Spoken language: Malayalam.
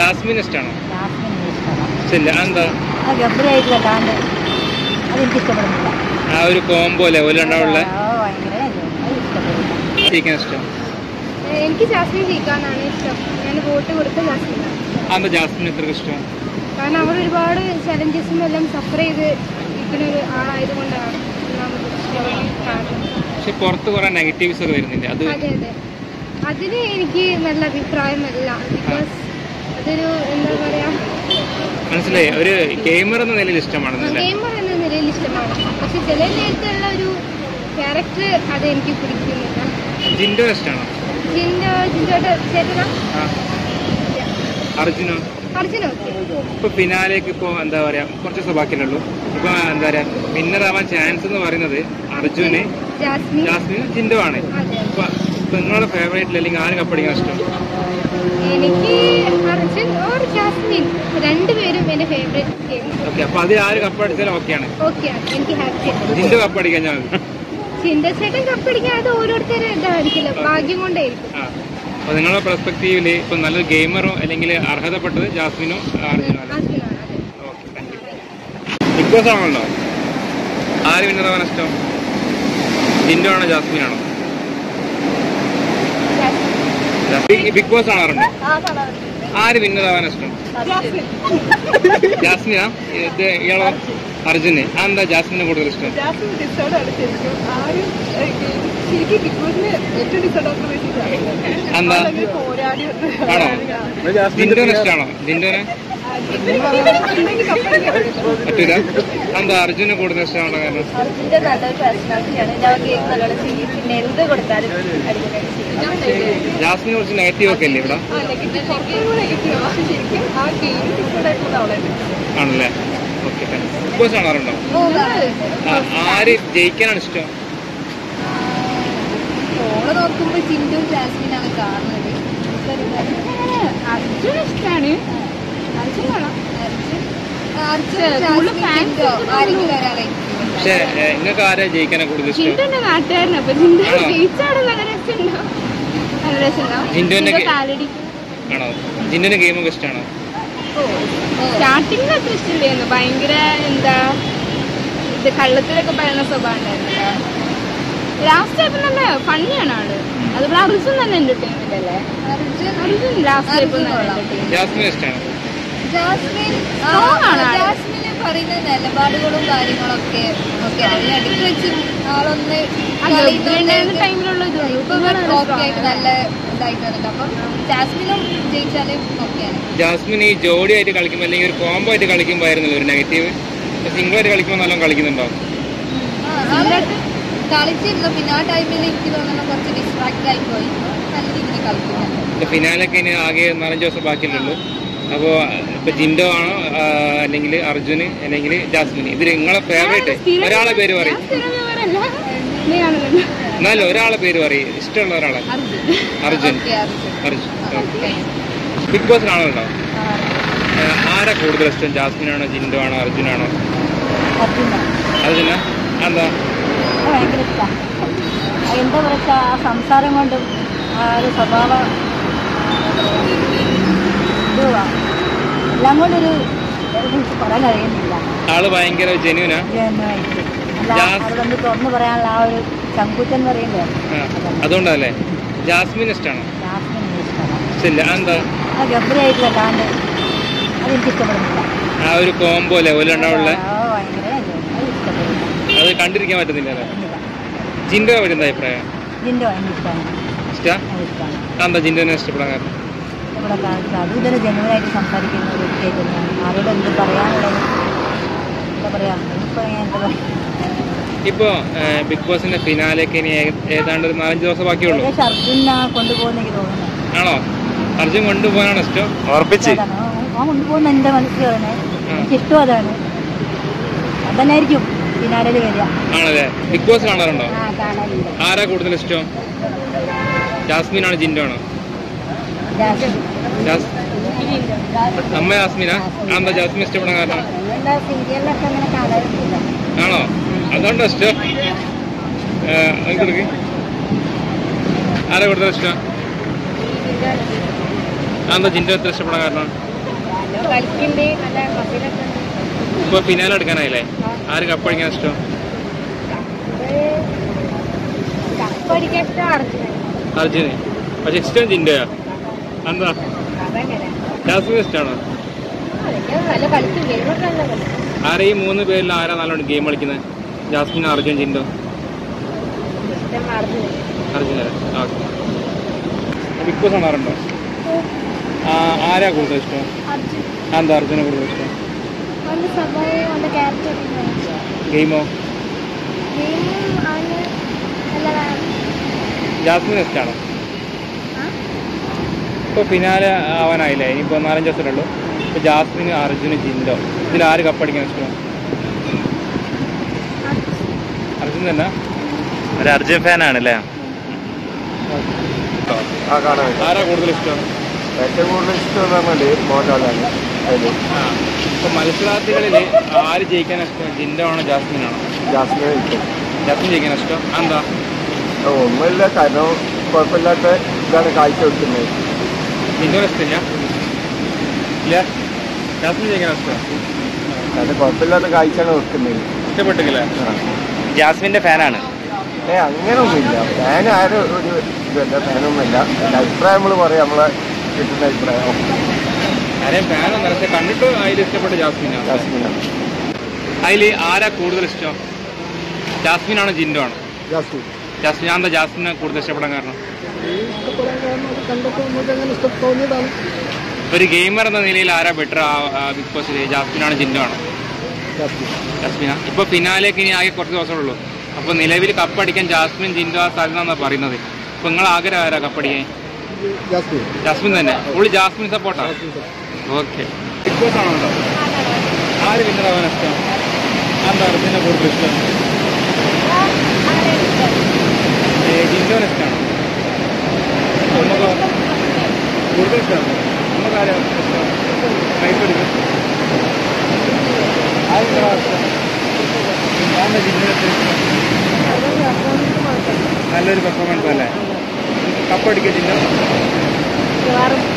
ജാസ്മിൻ ഇഷ്ടമാണോ? ഇഷ്ടമില്ല. എന്താ? ആ ഒരു കോംബോ അല്ലേ ഒരു രണ്ടാളുള്ള ഇഷ്ടം? എനിക്ക് ജാസ്മിൻ ജയിക്കാനാണ് ഇഷ്ടം. ഞാൻ വോട്ട് കൊടുത്ത ജാസ്മിനാണ്. എന്താ ജാസ്മിൻ എത്ര ഇഷ്ടം? കാരണം അവർ ഒരുപാട് ചലഞ്ചസും എല്ലാം സഫർ ചെയ്ത് ഇരിക്കുന്ന ഒരു ആളായതുകൊണ്ടാണ്. പക്ഷെ പുറത്ത് കുറെ നെഗറ്റീവ്സ് ഒക്കെ വരുന്നില്ല. അതെ അതെ, അതിന് എനിക്ക് നല്ല അഭിപ്രായമല്ല. ബിക്കോസ് അതൊരു എന്താ പറയാ, മനസ്സിലായി. ഒരു ഗെയിമർ എന്ന നിലയിൽ ഇഷ്ടമാണ്. ഗെയിമർ എന്ന നിലയിൽ ഇഷ്ടമാണ്. പക്ഷെ ചില നേരത്തുള്ള ഒരു ക്യാരക്ടർ അത് എനിക്ക് പിടിക്കുന്നില്ല. ജിൻഡോ ഇഷ്ടമാണോ? ജിൻഡോയുടെ ചേട്ടനാ? അർജുനോ? അർജുനോ ഇപ്പൊ ഫിനാലേക്ക് ഇപ്പൊ എന്താ പറയാ കുറച്ച് സ്വഭാക്കിലുള്ളൂ. ഇപ്പൊ എന്താ പറയാ വിന്നർ ആവാൻ ചാൻസ് എന്ന് പറയുന്നത് അർജുന്, ജാസ്മിനും ജിൻഡോ ആണ്. ഇപ്പൊ നിങ്ങളുടെ ഫേവറേറ്റ് അല്ലെങ്കിൽ ആര് കപ്പടിക്കാൻ ഇഷ്ടം? എനിക്ക് അർജുൻ ഓർ ജാസ്മിൻ, രണ്ടുപേരും എന്റെ ഫേവറേറ്റ്. ഓക്കെ, അപ്പൊ അത് ആര് കപ്പടിച്ചാലും ഓക്കെയാണ്. എനിക്ക് ഹാപ്പിയാണ്. ജിൻഡോ കപ്പടിക്കാൻ ഞാൻ ജിൻഡോ ചേട്ടൻ കപ്പടിക്കാൻ അത് ഓരോരുത്തരും ഇതായിരിക്കില്ല, ഭാഗ്യം കൊണ്ടായിരിക്കും. അപ്പൊ നിങ്ങളുടെ പെർസ്പെക്റ്റീവില് ഇപ്പൊ നല്ലൊരു ഗെയിമറോ അല്ലെങ്കിൽ അർഹതപ്പെട്ടത് ജാസ്മിനോ അർജുനോ? Okay, thank you. Big boss ആണല്ലോ, ആര് വിന്നർ ആവാൻ ഇഷ്ടം? ജിൻഡോ ആണോ ജാസ്മിനാണോ? ബിഗ് ബോസ് കാണാറുണ്ടോ? ആര് വിന്നർ ആവാൻ ഇഷ്ടം? ജാസ്മിനാ? ഇയാളോ? അർജുന്. എന്താ ജാസ്മിനെ കൂടുതൽ ഇഷ്ടം? എന്താ? ആണോ? ജിൻഡോനെ ഇഷ്ടമാണോ? ജിൻഡോനെ പറ്റൂല? എന്താ അർജുനെ കൂടുതൽ ഇഷ്ടമാണോ? കാരണം ജാസ്മിനെ കുറിച്ച് നെഗറ്റീവ് ഒക്കെ അല്ലേ ഇവിടെ? ആണല്ലേ? ഓക്കെ, ബിഗ് ബോസ് കാണാറുണ്ടോ? ആര് ജയിക്കാനാണ് ഇഷ്ടം? നോക്കുമ്പോ ജിൻഡോ ജാസ്മിനാണ് കാണുന്നത്. അർജുൻ ഇഷ്ടമാണ്. പക്ഷെ നിങ്ങൾക്ക് ആരാ ജയിക്കാനാ കൂടുതൽ ഇഷ്ടം? ജിൻഡോന്റെ ആണോ? ജിൻഡോന്റെ ഗെയിമൊക്കെ ഇഷ്ടമാണോ? സ്റ്റാർട്ടിങ്ങിൽ അത്ര ഇഷ്ടമില്ലായിരുന്നു. ഭയങ്കര എന്താ ഇത് കള്ളത്തിലൊക്കെ പറയുന്ന സ്വഭാവം ഉണ്ടായിരുന്നല്ലോ. ലാസ്റ്റ് ആയപ്പോ നല്ല ഫണ്ണിയാണ് ആള്. അതുപോലെ അർജുൻ നല്ല എന്റർടൈൻമെന്റ് അല്ലേ? അർജുൻ ലാസ്റ്റ് ആയപ്പോ ജാസ്മിൻ ഇഷ്ടമാണ്. ജാസ്മിന് പറയുന്ന നിലപാടുകളും കാര്യങ്ങളൊക്കെ അടുത്ത് വെച്ച് ആളൊന്ന് ടൈമിലുള്ള നല്ല ഇതായിട്ടാണല്ലോ. അപ്പം ജാസ്മിനും ജയിച്ചാലും ഓക്കെയാണ്. ജാസ്മിൻ ഈ ജോഡി ആയിട്ട് കളിക്കുമ്പോൾ അല്ലെങ്കിൽ ഒരു കോംബോ ആയിട്ട് കളിക്കുമ്പോൾ ആയിരുന്നല്ലോ ഒരു നെഗറ്റീവ്. സിംഗിൾ ആയിട്ട് കളിക്കുമ്പോൾ നല്ലോണം കളിക്കുന്നുണ്ടോ? കളിച്ചിരുന്നു. പിന്നെ ആ ടൈമിൽ എനിക്ക് തോന്നുന്നു കുറച്ച് ഡിസ്ട്രാക്ട് ആയി പോയി. നല്ല രീതിയിൽ കളിക്കുന്നു. ഫിനാലൊക്കെ ഇനി ആകെ 4-5 ദിവസം ബാക്കിയുള്ളൂ. അപ്പോ ഇപ്പൊ ജിൻഡോ ആണോ അല്ലെങ്കിൽ അർജുന് അല്ലെങ്കിൽ ജാസ്മിൻ? ഇതിൽ നിങ്ങളെ ഫേവറേറ്റ് ഒരാളെ പേര് പറയും. എന്നാലും ഒരാളെ പേര് പറയും, ഇഷ്ടമുള്ള ഒരാളെ. അർജുൻ. ബിഗ് ബോസ് കാണുന്നുണ്ടോ? ആരാ കൂടുതൽ ഇഷ്ടം? ജാസ്മിനാണോ, ജിൻഡോ ആണോ, അർജുനാണോ? അർജുന. എന്താ? ഭയങ്കര ഇഷ്ടമാണ്. എന്താ പറയുക, ആ സംസാരം കൊണ്ടും ആ ഒരു സ്വഭാവം എല്ലാം കൊണ്ടൊരു പറയാൻ കഴിയുന്നില്ല. ആള് ഭയങ്കര ജെന്യൂനാ. അവരൊന്ന് തുറന്നു പറയാനുള്ള ആ ഒരു ചങ്കൂറ്റം എന്ന് പറയുന്നത്. അതുകൊണ്ടല്ലേ ജാസ്മിൻ ഇഷ്ടമാണോ? ജാസ്മിൻ ഇഷ്ടമാണ്. എന്താ? ആ ഗംഭീരമായിട്ടുള്ളതാണ്ട് അതെനിക്ക് ഇഷ്ടപ്പെടുന്നില്ല. ആ ഒരു കോംബോ അല്ലേ ഒരു രണ്ടാളുള്ള? ഭയങ്കര ഇഷ്ടപ്പെടുന്നില്ല. അത് കണ്ടിരിക്കാൻ പറ്റുന്നില്ലല്ലോ. ജിൻഡോ പറ്റി എന്താ അഭിപ്രായം? ജിൻഡോ ഇഷ്ടമാണ്. എന്താ ജിൻഡോനെ ഇഷ്ടപ്പെടാൻ കാരണം? അതും ഇതിന് ജനുവനായിട്ട് സംസാരിക്കുന്ന ഒരു വ്യക്തിയായിട്ട് തന്നെയാണ്. ആരോട് എന്ത് പറയാനുള്ളത് എന്താ പറയാ, എന്താ പറയാ. ഇപ്പോ ബിഗ് ബോസിന്റെ ഫിനാലേക്ക് ഇനി ഏതാണ്ട് ഒരു 4-5 ദിവസം ബാക്കിയുള്ളൂ. അർജുനാ കൊണ്ടുപോകുന്ന എനിക്ക് തോന്നുന്നു. ആണോ? അർജുൻ കൊണ്ടുപോകാനാണ് ഇഷ്ടം? ഉറപ്പിച്ച് ആ കൊണ്ടുപോകുന്ന എന്റെ മനസ്സിൽ പറയുന്നത്. എനിക്കിഷ്ടം അതാണ്. അതന്നായിരിക്കും ഫിനാലിൽ വരിക. ആണല്ലേ? ബിഗ് ബോസ് കാണാറുണ്ടോ? കാണാറുണ്ട്. ആരാ കൂടുതൽ ഇഷ്ടം? ജാസ്മിൻ ആണോ ജിൻഡോ ആണോ? അമ്മ ജാസ്മിനാ? എന്താ ജാസ്മിൻ ഇഷ്ടപ്പെടാൻ കാരണം? ആണോ? അതുകൊണ്ടോ ഇഷ്ടം? കൊടുക്ക്. ആരാ കൂടുതൽ ഇഷ്ടം? എന്താ ജിൻഡോ എത്ര ഇഷ്ടപ്പെടാൻ കാരണം? കളിക്കണ്ടേ നല്ല മസിലൊക്കെ ഉണ്ട്. ഇപ്പൊ ഫിനാലെ എടുക്കാനായില്ലേ? ആര് കപ്പടിക്കാൻ ഇഷ്ടം? കപ്പടിക്കാൻ ഇഷ്ടം അർജുന്. പക്ഷെ ഇഷ്ടം ജിൻഡോയാ? എന്താ അതങ്ങനെ ജാസ്മിൻ ഇഷ്ടമാണോ? നല്ല കളിക്കും ഗെയിമൊക്കെ നല്ല കളിക്കും. ആരാ ഈ 3 പേരിൽ ആരാ നല്ലോണം ഗെയിം കളിക്കുന്നത്? ജാസ്മിൻ, അർജുൻ, ജിൻഡോ? ഇഷ്ടം അർജുന. അർജുനല്ലേ? ഓക്കെ. ബിഗ് ബോസ് കാണാറുണ്ടോ? ആരാ കൂടുതൽ ഇഷ്ടം? അർജുൻ. എന്താ അർജുനെ കൂടുതൽ ഇഷ്ടം? അവന്റെ സ്വഭാവം അവന്റെ ക്യാരക്ടർ. ഗെയിമോ? ഗെയിമും അവന് നല്ലതാണ്. ജാസ്മിൻ ഇഷ്ടമാണോ? ഇപ്പോൾ ഫിനാലെ ആവാനായില്ലേ? ഇനിയിപ്പോൾ 4-5 ദിവസമേ ഉള്ളൂ. ഇപ്പോൾ ജാസ്മിന്, അർജുന്, ജിൻഡോ, ഇതിൽ ആര് കപ്പടിക്കാൻ ഇഷ്ടം? അർജുൻ തന്നെ? ഒരു അർജുൻ ഫാനാണല്ലേ? ആരാ കൂടുതൽ ഇഷ്ടം? ഏറ്റവും കൂടുതൽ ഇഷ്ടം എന്ന് പറഞ്ഞാൽ മോഹൻലാലാണ്. ഇപ്പോൾ മത്സരാർത്ഥികളിൽ ആര് ജയിക്കാൻ ഇഷ്ടം? ജിൻഡോ ആണോ ജാസ്മിനാണോ? ജാസ്മിനെ ഇഷ്ടം. ജാസ്മിൻ ജയിക്കാൻ ഇഷ്ടം? എന്താ? ഒന്നുമില്ല, കാരണം കുഴപ്പമില്ലാത്ത ഇതാണ് കാഴ്ച വെക്കുന്നത്. ജിൻഡോനെ ഇഷ്ടമില്ല? ഇല്ല, ജാസ്മിൻ ജയിക്കാൻ ഇഷ്ടം? അത് കുഴപ്പമില്ലാത്ത കാഴ്ചയാണ് വെക്കുന്നത്. ഇഷ്ടപ്പെട്ടില്ല? ജാസ്മിൻ്റെ ഫാനാണ്? അങ്ങനെയൊന്നുമില്ല. ഫാൻ ആരും ഒരു ഇതല്ല, ഫാനൊന്നുമില്ല. എൻ്റെ അഭിപ്രായം നമ്മൾ പറയാം, നമ്മളെ കിട്ടുന്ന അഭിപ്രായം. ആരെയും ഫാനൊന്നും പക്ഷെ കണ്ടിട്ട് അതിൽ ഇഷ്ടപ്പെട്ട ജാസ്മിനാണ്. ജാസ്മിനാണ്. അതിൽ ആരാ കൂടുതൽ ഇഷ്ടം? ജാസ്മിനാണോ ജിൻഡോ ആണോ? ജാസ്മിൻ. ജാസ്മിൻ. എന്താ ജാസ്മിനെ കൂടുതൽ ഇഷ്ടപ്പെടാൻ കാരണം? തോന്നിയതാണ്. ഒരു ഗെയിമർ എന്ന നിലയിൽ ആരാ ബെറ്റർ ബിഗ് ബോസിൽ? ജാസ്മിനാണോ ജിൻഡോ ആണോ? ജാസ്മിനാ. ഇപ്പോൾ ഫിനാലേക്ക് ഇനി ആകെ കുറച്ച് ദിവസമേ ഉള്ളൂ. അപ്പോൾ നിലവിൽ കപ്പടിക്കാൻ ജാസ്മിൻ, ജിൻഡോ ആ സാധ്യത എന്നാണ് പറയുന്നത്. അപ്പോൾ നിങ്ങൾ ആഗ്രഹം ആരാ കപ്പടിക്കാൻ? ജാസ്മിൻ തന്നെ. ഉള്ളി ജാസ്മിൻ സപ്പോർട്ടാണ്. ഓക്കെ. ബിഗ് ബോസ് ആണോ? ആര് വിന്നറാവാൻ ഇഷ്ടം? എന്താ അർജുനെ കൂടുതൽ ഇഷ്ടം? ജിൻഡോനെ ഇഷ്ടമാണോ? നമുക്ക് കൂടുതൽ ഇഷ്ടമാണ്. നമുക്ക് ആരാ ഇഷ്ടം? കൈപ്പടിക്കും. ആരെന്താ ഇഷ്ടം? എന്താ ജിൻഡോനെ ഇഷ്ടം? നല്ലൊരു പെർഫോമൻസ് അല്ലേ? കപ്പടിക്കുക ജിൻഡോ?